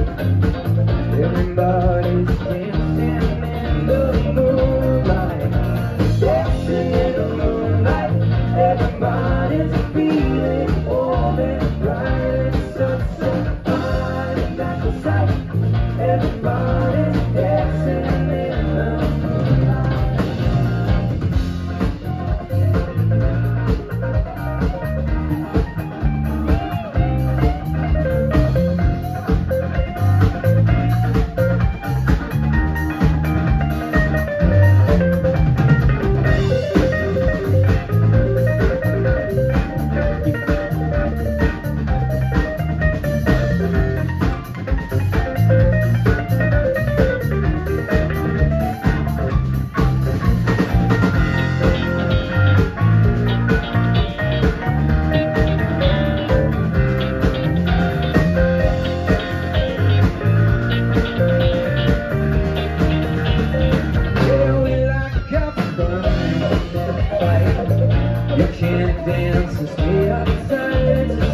Everybody's dancing in the moonlight, dancing in the moonlight. Everybody's feeling warm and bright. It's such a fine and natural sight. Everybody's dancing in the you can't dance and stay outside. It's a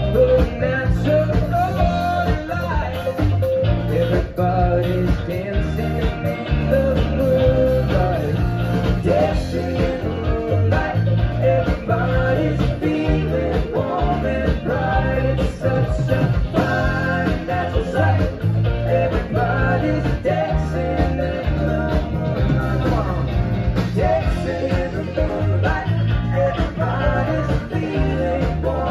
supernatural light. Everybody's dancing in the moonlight, dancing in the moonlight. Everybody's feeling warm and bright. It's such a fine natural sight. Everybody's dancing in the moonlight, dancing in the moonlight. Everybody's feeling warm.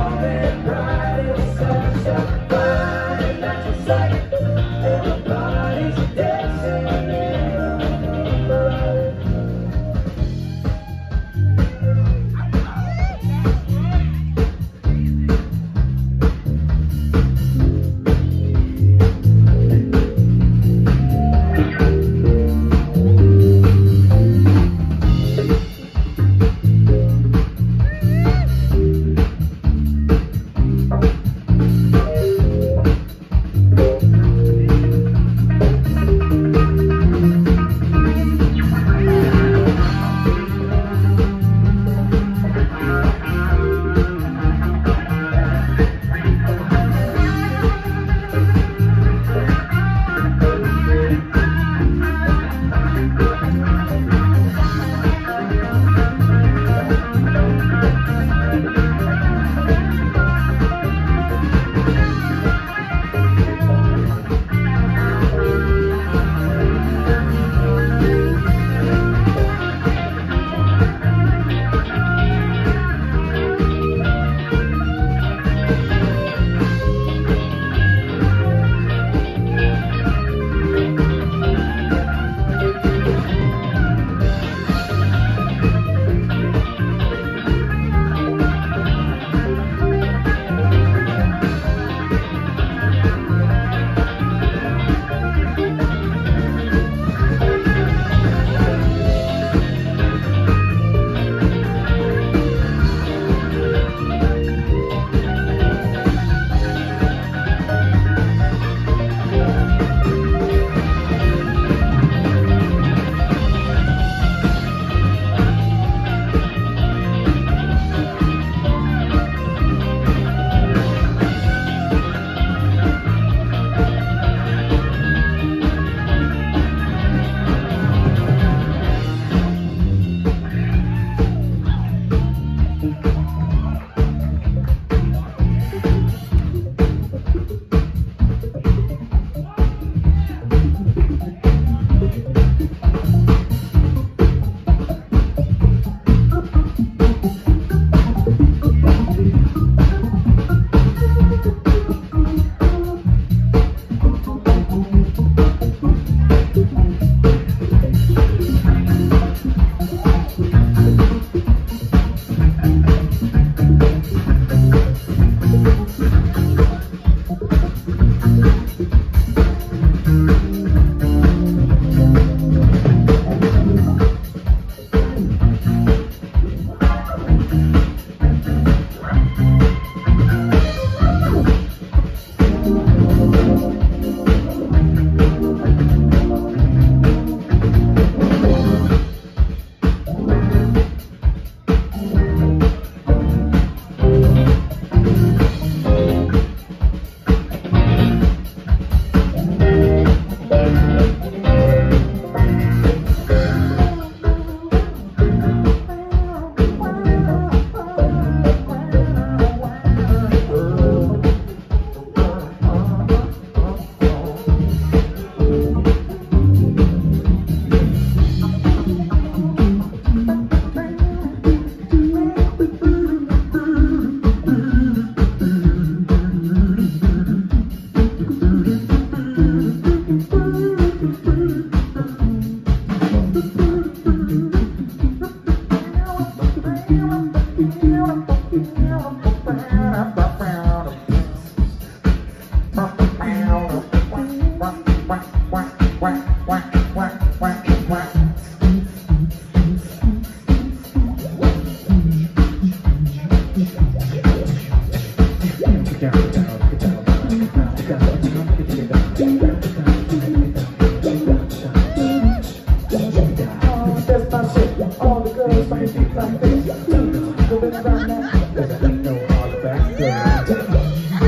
Moving around now, 'cause I ain't no hard back girl.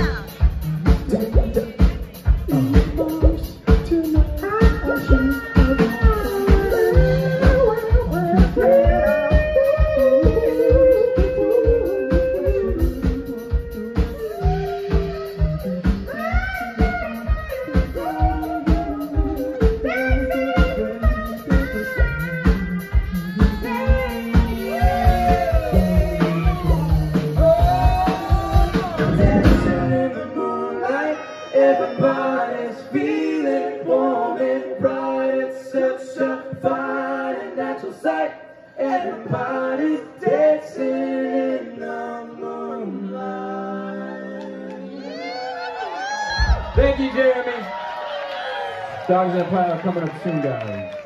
Everybody's feeling warm and bright. It's such a fine and natural sight. Everybody's dancing in the moonlight. Thank you, Jeremy. Dogs Empire coming up soon, guys.